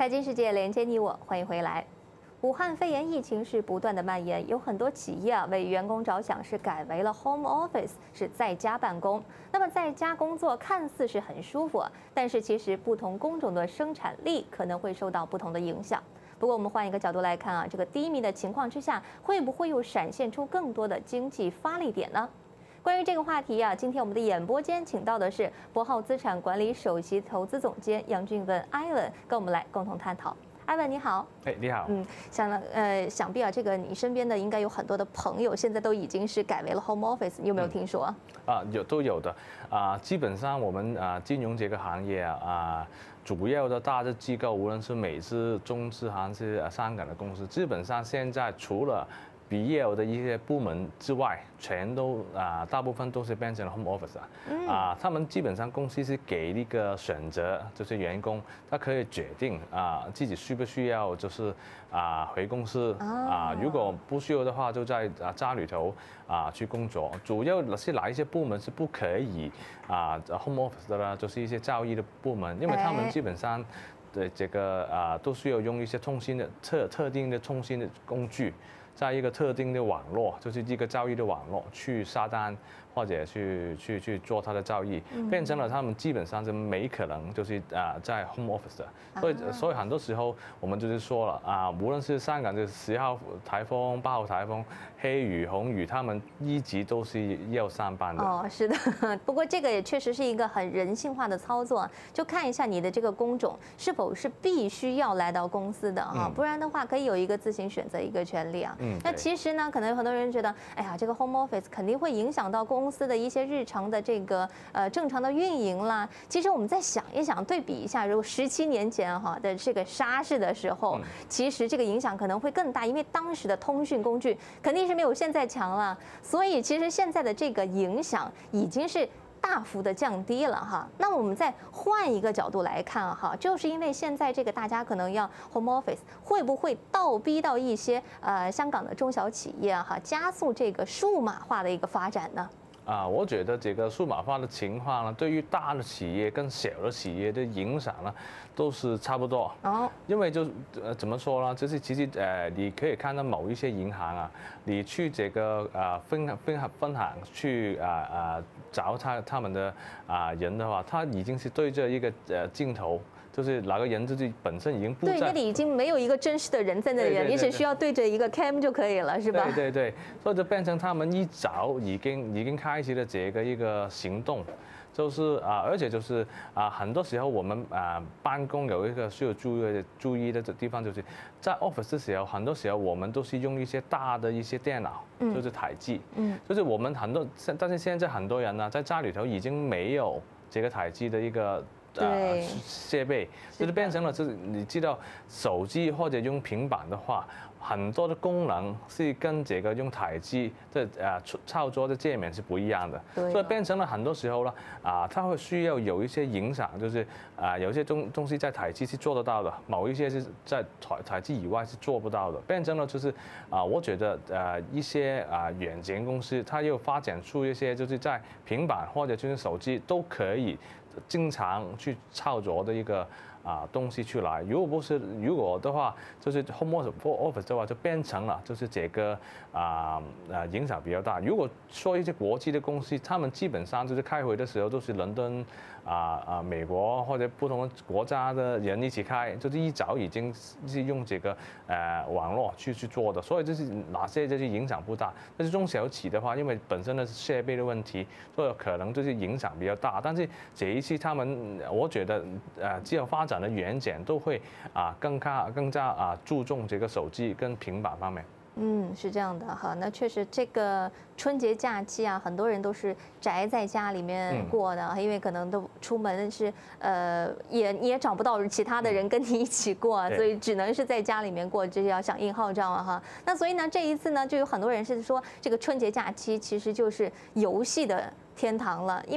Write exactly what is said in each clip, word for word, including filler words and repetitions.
财经世界连接你我，欢迎回来。武汉肺炎疫情是不断的蔓延，有很多企业啊为员工着想，是改为了 home office， 是在家办公。那么在家工作看似是很舒服，但是其实不同工种的生产力可能会受到不同的影响。不过我们换一个角度来看啊，这个低迷的情况之下，会不会又闪现出更多的经济发力点呢？关于这个话题啊，今天我们的演播间请到的是博浩资产管理首席投资总监杨俊文 Ivan， 跟我们来共同探讨。Ivan 你好， 哎，你好， 嗯，想了，呃，想必啊，这个你身边的应该有很多的朋友，现在都已经是改为了 home office， 你有没有听说？ 嗯、啊，有都有的啊，基本上我们啊金融这个行业啊啊，主要的大的机构，无论是美资、中资还是啊香港的公司，基本上现在除了比业的一些部门之外，全都啊，大部分都是变成了 home office 啊。嗯、啊，他们基本上公司是给一个选择，就是员工他可以决定啊自己需不需要就是啊回公司啊，如果不需要的话，就在啊家里头啊去工作。主要是哪一些部门是不可以啊 home office 的呢？就是一些交易的部门，因为他们基本上对这个啊都需要用一些通信的特特定的通信的工具。在一个特定的网络，就是一个交易的网络去下单或者去去去做它的交易，变成了他们基本上就没可能就是啊在 home office 的，所以所以很多时候我们就是说了啊，无论是香港的十号台风、八号台风、黑雨、红雨，他们一直都是要上班的。 哦，是的，不过这个也确实是一个很人性化的操作，就看一下你的这个工种是否是必须要来到公司的啊，不然的话可以有一个自行选择一个权利啊。嗯，那其实呢，可能有很多人觉得，哎呀，这个 home office 肯定会影响到公司的一些日常的这个呃正常的运营啦。其实我们再想一想，对比一下，如果十七年前哈的这个沙士的时候，其实这个影响可能会更大，因为当时的通讯工具肯定是没有现在强了，所以其实现在的这个影响已经是大幅的降低了哈。那我们再换一个角度来看哈，就是因为现在这个大家可能要 home office， 会不会倒逼到一些呃香港的中小企业哈，加速这个数码化的一个发展呢？ 啊，我觉得这个数码化的情况呢，对于大的企业跟小的企业的影响呢，都是差不多。哦。因为就呃怎么说呢，就是其实呃你可以看到某一些银行啊，你去这个啊分分分行去啊啊找他他们的啊人的话，他已经是对着一个呃镜头。就是哪个人就是本身已经不在， 对，那里已经没有一个真实的人在那里了，你只需要对着一个 cam 就可以了，是吧？ 对对对，所以就变成他们一早已经已经开始了这个一个行动，就是啊，而且就是啊，很多时候我们啊办公有一个需要注意的注意的地方，就是在 office 的时候，很多时候我们都是用一些大的一些电脑，就是台机，嗯，就是我们很多，但是现在很多人呢，在家里头已经没有这个台机的一个。呃，设备就是变成了，就是你知道，手机或者用平板的话，很多的功能是跟这个用台机的呃操作的界面是不一样的，所以变成了很多时候呢，啊，它会需要有一些影响，就是啊，有些东东西在台机是做得到的，某一些是在台台机以外是做不到的，变成了就是啊，我觉得呃一些啊软件公司，它又发展出一些就是在平板或者就是手机都可以。经常去操作的一个啊东西出来，如果不是如果的话，就是 home office 的话，就变成了就是这个啊啊影响比较大。如果说一些国际的公司，他们基本上就是开会的时候都是伦敦啊啊美国或者不同的国家的人一起开，就是一早已经是用这个呃网络去去做的，所以就是哪些就是影响不大。但是中小企的话，因为本身的设备的问题，所以可能就是影响比较大。但是这一次他们，我觉得呃只有发展的软件都会啊更加更加啊注重这个手机跟平板方面。 嗯，是这样的哈。那确实，这个春节假期啊，很多人都是宅在家里面过的，因为可能都出门是呃，也你也找不到其他的人跟你一起过，所以只能是在家里面过，就是要响应号召啊哈。那所以呢，这一次呢，就有很多人是说，这个春节假期其实就是游戏的天堂了，因为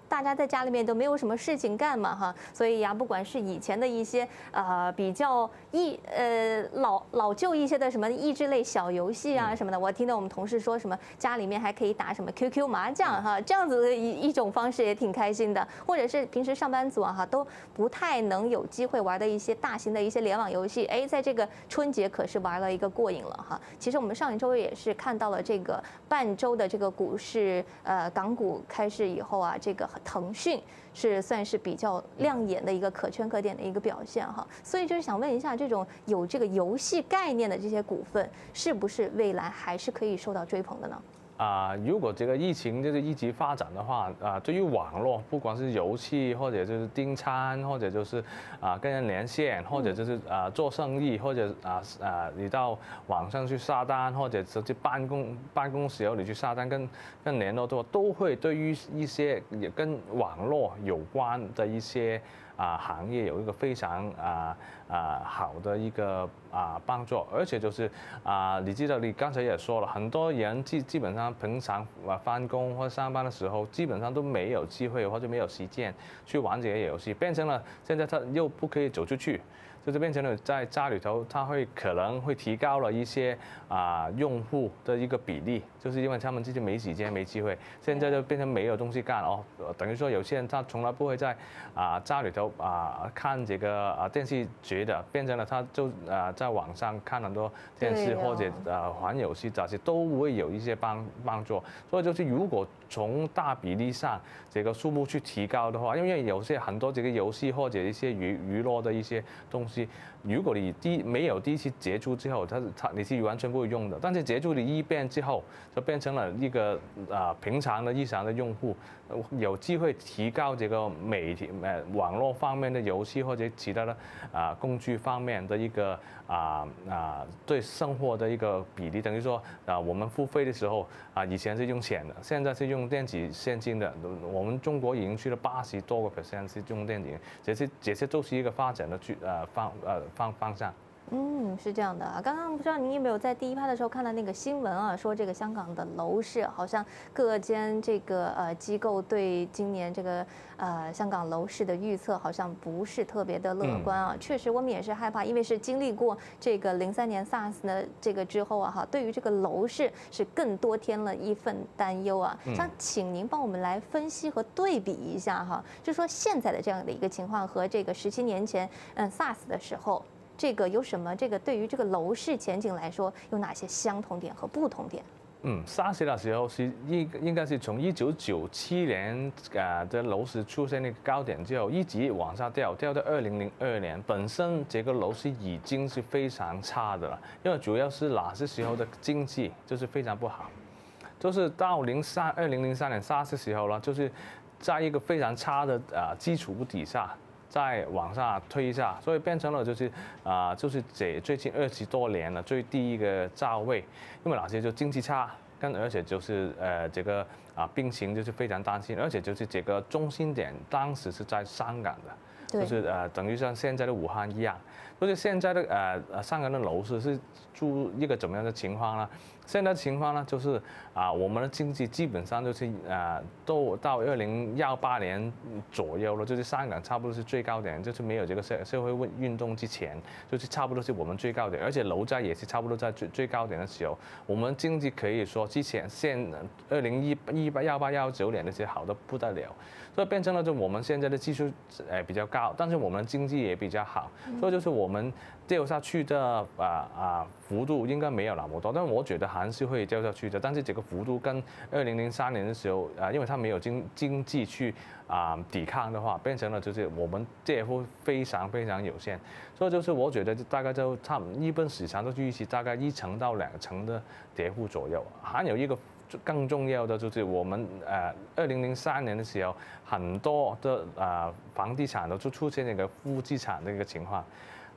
大家在家里面都没有什么事情干嘛哈，所以呀，不管是以前的一些呃比较益呃老老旧一些的什么益智类小游戏啊什么的，我听到我们同事说什么家里面还可以打什么 Q Q 麻将哈，这样子的一一种方式也挺开心的，或者是平时上班族啊哈都不太能有机会玩的一些大型的一些联网游戏，哎，在这个春节可是玩了一个过瘾了哈。其实我们上一周也是看到了这个半周的这个股市，呃，港股开市以后啊，这个腾讯是算是比较亮眼的一个可圈可点的一个表现哈。所以就是想问一下，这种有这个游戏概念的这些股份，是不是未来还是可以受到追捧的呢？ 啊、如果这个疫情就是一级发展的话，啊、对于网络，不管是游戏或者就是订餐，或者就是啊、跟人连线，或者就是啊、做生意，或者啊啊你到网上去下单，或者是去办公办公时候你去下单跟跟联络的话，都会对于一些也跟网络有关的一些啊、行业有一个非常啊啊好的一个啊帮助，而且就是啊、你记得你刚才也说了，很多人基基本上平常啊翻工或者上班的时候，基本上都没有机会或者没有时间去玩这些游戏，变成了现在他又不可以走出去。就是变成了在家里头，它会可能会提高了一些啊、用户的一个比例，就是因为他们自己没时间没机会，现在就变成没有东西干哦，等于说有些人他从来不会在啊、家里头啊、看这个啊电视剧的，变成了他就啊、在网上看很多电视或者啊玩游戏这些都会有一些帮帮助，所以就是如果从大比例上这个数目去提高的话，因为有些很多这个游戏或者一些娱娱乐的一些东西。如果你第没有第一次接触之后，它它你是完全不会用的。但是接触你一遍之后，就变成了一个啊、平常的日常的用户，有机会提高这个媒体呃网络方面的游戏或者其他的啊、工具方面的一个啊啊、对生活的一个比例。等于说啊、我们付费的时候啊、以前是用钱的，现在是用电子现金的。我们中国已经去了八十多个 percent 是用电子，这些这些都是一个发展的去呃方呃方方向。 嗯，是这样的啊。刚刚不知道您有没有在第一趴的时候看到那个新闻啊，说这个香港的楼市好像各间这个呃机构对今年这个呃香港楼市的预测好像不是特别的乐观啊。确实，我们也是害怕，因为是经历过这个零三年 SARS 的这个之后啊，哈，对于这个楼市是更多添了一份担忧啊。想请您帮我们来分析和对比一下哈，就说现在的这样的一个情况和这个十七年前嗯 SARS 的时候。这个有什么？这个对于这个楼市前景来说，有哪些相同点和不同点？ 嗯，SARS的时候是应应该是从一九九七年啊的楼市出现那个高点之后，一直往下掉，掉到二零零二年。本身这个楼市已经是非常差的了，因为主要是那些时候的经济就是非常不好，就是到零三二零零三年 SARS 的时候呢，就是在一个非常差的啊基础底下。再往下推一下，所以变成了就是啊、呃，就是这最近二十多年了最低一个价位，因为哪些就经济差，跟而且就是呃这个啊病情就是非常担心，而且就是这个中心点当时是在香港的，就是呃等于像现在的武汉一样，就是现在的呃呃香港的楼市是出一个怎么样的情况呢？现在的情况呢，就是啊，我们的经济基本上就是啊，都到二零幺八年左右了，就是香港差不多是最高点，就是没有这个社社会运运动之前，就是差不多是我们最高点，而且楼价也是差不多在最最高点的时候，我们经济可以说之前现二零一一八幺八幺九年那些好的不得了，所以变成了就我们现在的技术呃比较高，但是我们的经济也比较好，所以就是我们掉下去的啊啊幅度应该没有那么多，但我觉得还是会掉下去的。但是这个幅度跟二零零三年的时候啊，因为它没有经经济去啊抵抗的话，变成了就是我们跌幅非常非常有限。所以就是我觉得大概就差一般市场都预期大概一成到两成的跌幅左右。还有一个更重要的就是我们呃二零零三年的时候，很多的啊房地产都就出现一个负资产的一个情况。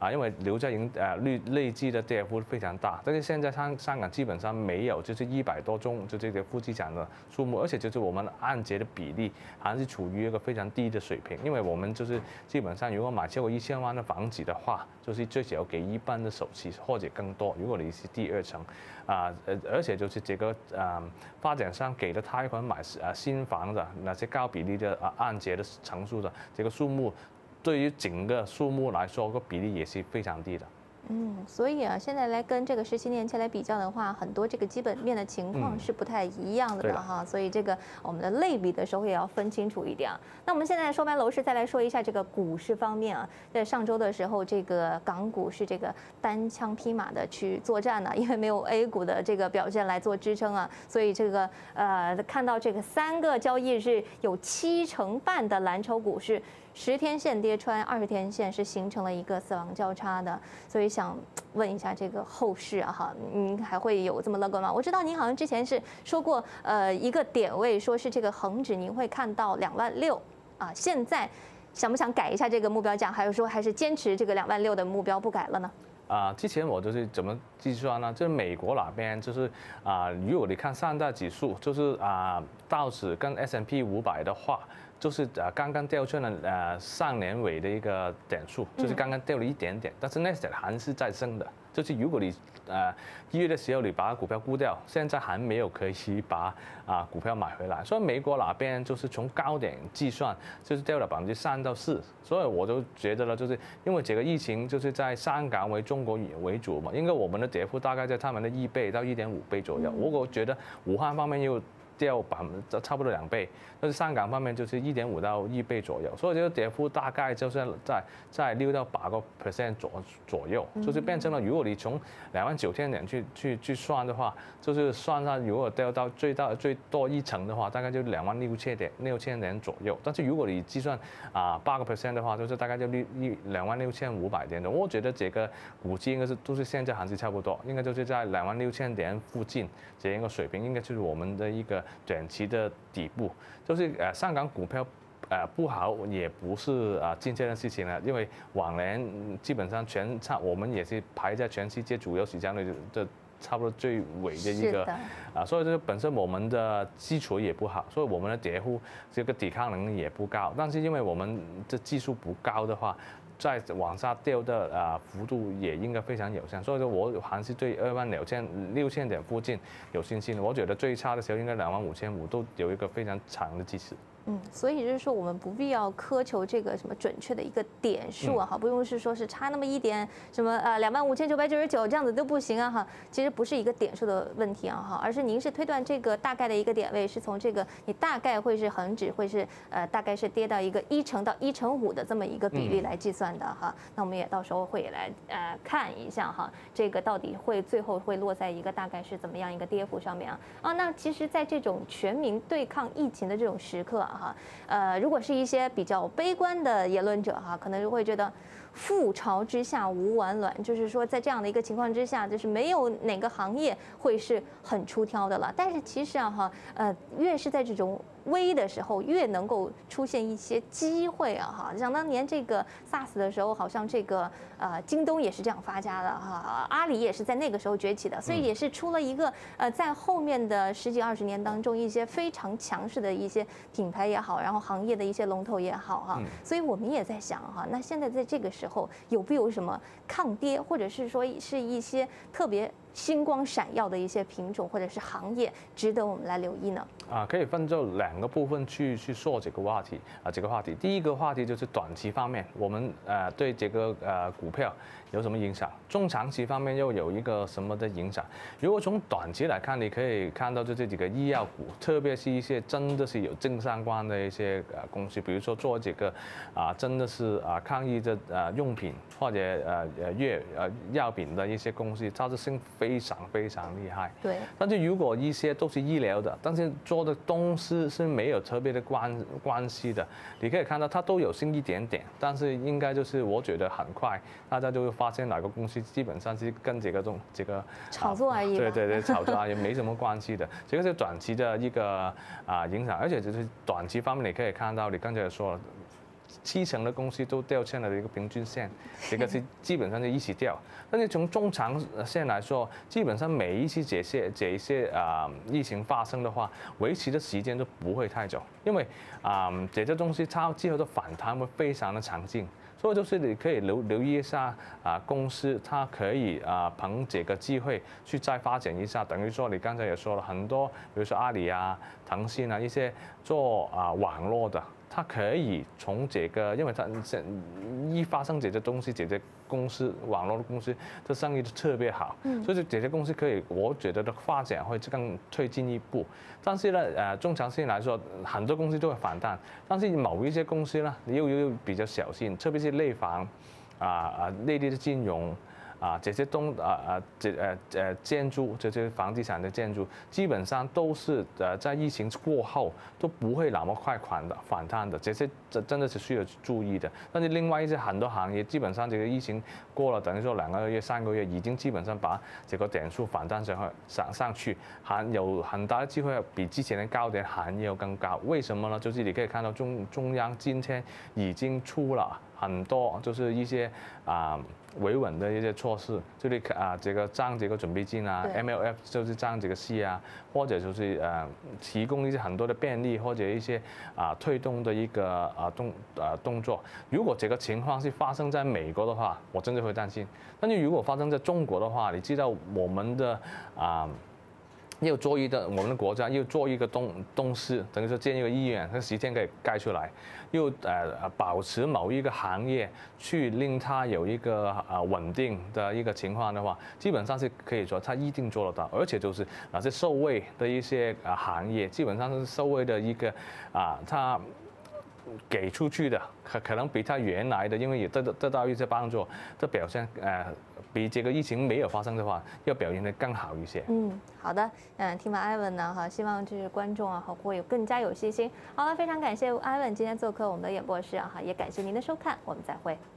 啊，因为留在营呃累累计的跌幅非常大。但是现在香香港基本上没有，就是一百多宗就这个负资产的数目，而且就是我们按揭的比例还是处于一个非常低的水平，因为我们就是基本上如果买超过一千万的房子的话，就是最少给一半的首期或者更多。如果你是第二层，啊呃而且就是这个呃发展商给的贷款买呃新房的那些高比例的啊按揭的成数的这个数目，对于整个数目来说，个比例也是非常低的。 嗯，所以啊，现在来跟这个十七年前来比较的话，很多这个基本面的情况是不太一样的的哈，所以这个我们的类比的时候也要分清楚一点。那我们现在说完楼市，再来说一下这个股市方面啊，在上周的时候，这个港股是这个单枪匹马的去作战呢，因为没有 A 股的这个表现来做支撑啊，所以这个呃看到这个三个交易日有七成半的蓝筹股市。十天线跌穿二十天线是形成了一个死亡交叉的，所以想问一下这个后市啊哈，您还会有这么乐观吗？我知道您好像之前是说过，呃，一个点位说是这个恒指您会看到两万六啊，现在想不想改一下这个目标价，还是说还是坚持这个两万六的目标不改了呢？ 啊，之前我就是怎么计算呢？就是美国那边就是啊，如果你看三大指数，就是啊道指跟 S and P 五百的话。就是呃刚刚掉出了呃上年尾的一个点数，就是刚刚掉了一点点，但是纳斯达克还是在升的。就是如果你呃一月的时候你把股票估掉，现在还没有可以把啊股票买回来，所以美国那边就是从高点计算，就是掉了百分之三到四，所以我就觉得了，就是因为这个疫情就是在香港为中国为主嘛，应该我们的跌幅大概在他们的一倍到一点五倍左右。我觉得武汉方面又掉百分之差不多两倍，但是香港方面就是一点五到一倍左右，所以这个跌幅大概就是在在六到八个 percent 左左右，就是变成了，如果你从两万九千点去去去算的话，就是算上如果掉到最大最多一层的话，大概就两万六千点六千点左右。但是如果你计算啊八个 percent 的话，就是大概就六一两万六千五百点的。我觉得这个估计应该是都是现在还是差不多，应该就是在两万六千点附近这样一个水平，应该就是我们的一个短期的底部。就是呃香港股票呃不好也不是啊今天的事情了，因为往年基本上全差我们也是排在全世界主要市场里的差不多最尾的一个啊，所以这个本身我们的基础也不好，所以我们的跌幅这个抵抗能力也不高。但是因为我们的技术不高的话，再往下掉的啊幅度也应该非常有限，所以说我还是对二万六千六千点附近有信心的。我觉得最差的时候应该两万五千五都有一个非常长的支持。 嗯，所以就是说，我们不必要苛求这个什么准确的一个点数啊，哈，不用是说是差那么一点，什么呃两万五千九百九十九这样子都不行啊，哈，其实不是一个点数的问题啊，哈，而是您是推断这个大概的一个点位是从这个你大概会是恒指会是呃大概是跌到一个一成到一成五的这么一个比例来计算的哈，那我们也到时候会来呃看一下哈，这个到底会最后会落在一个大概是怎么样一个跌幅上面啊啊，那其实，在这种全民对抗疫情的这种时刻啊。哈，呃，如果是一些比较悲观的言论者哈，可能就会觉得覆巢之下无完卵，就是说在这样的一个情况之下，就是没有哪个行业会是很出挑的了。但是其实啊哈，呃，越是在这种危的时候，越能够出现一些机会啊哈。想当年这个 SARS 的时候，好像这个呃京东也是这样发家的哈，阿里也是在那个时候崛起的，所以也是出了一个呃在后面的十几二十年当中一些非常强势的一些品牌也好，然后行业的一些龙头也好哈。所以我们也在想哈，那现在在这个时候有没有什么抗跌，或者是说是一些特别星光闪耀的一些品种或者是行业，值得我们来留意呢？ 啊，可以分就两个部分去去说这个话题啊，这个话题。第一个话题就是短期方面，我们呃对这个呃股票有什么影响？中长期方面又有一个什么的影响？如果从短期来看，你可以看到就这几个医药股，特别是一些真的是有正相关的一些呃公司，比如说做这个啊真的是啊抗疫的呃用品或者呃呃药呃药品的一些公司，它的升非常非常厉害。 对。 但是如果一些都是医疗的，但是做的东西是没有特别的关关系的，你可以看到它都有升一点点，但是应该就是我觉得很快大家就会发现哪个公司基本上是跟这个东这个炒作而已、啊。 对对对，炒作而已，没什么关系的。这个是短期的一个啊影响，而且就是短期方面你可以看到，你刚才也说了。 七成的公司都掉线了的一个平均线，这个是基本上就一起掉。但是从中长线来说，基本上每一次这些这一些啊、呃、疫情发生的话，维持的时间都不会太久，因为啊、呃、这些东西它之后的反弹会非常的强劲。所以就是你可以留留意一下啊，公司它可以啊凭这个机会去再发展一下，等于说你刚才也说了很多，比如说阿里啊、腾讯啊一些做啊网络的，它可以从这个，因为它一发生这些东西，这些公司网络的公司的生意都特别好，所以这些公司可以，我觉得的发展会更推进一步。但是呢，呃，中长线来说，很多公司都会反弹，但是某一些公司呢，你又又比较小心，特别是内房，啊啊内地的金融。啊，这些东啊啊这呃呃建筑，这些房地产的建筑，基本上都是呃在疫情过后都不会那么快反的反弹的，这些真真的是需要注意的。但是另外一些很多行业，基本上这个疫情过了，等于说两个月、三个月，已经基本上把这个点数反弹上去上上去，还有很大的机会比之前的高点还要更高。为什么呢？就是你可以看到中中央今天已经出了很多，就是一些啊。维稳的一些措施，就是啊这个涨这个准备金啊 ，M L F 就是涨这个息啊，或者就是呃提供一些很多的便利或者一些啊推动的一个啊动啊动作。如果这个情况是发生在美国的话，我真的会担心。但是如果发生在中国的话，你知道我们的啊。又做一个我们的国家又做一个东东市，等于说建一个医院，它十天可以盖出来，又呃保持某一个行业去令它有一个啊稳定的一个情况的话，基本上是可以说它一定做得到，而且就是哪些受惠的一些啊行业，基本上是受惠的一个啊它。给出去的可可能比他原来的，因为也得得到一些帮助的表现，呃，比这个疫情没有发生的话，要表现得更好一些。 嗯，好的，嗯，听完 Ivan 呢，哈，希望就是观众啊，会有更加有信心。好了，非常感谢 Ivan 今天做客我们的演播室啊，哈，也感谢您的收看，我们再会。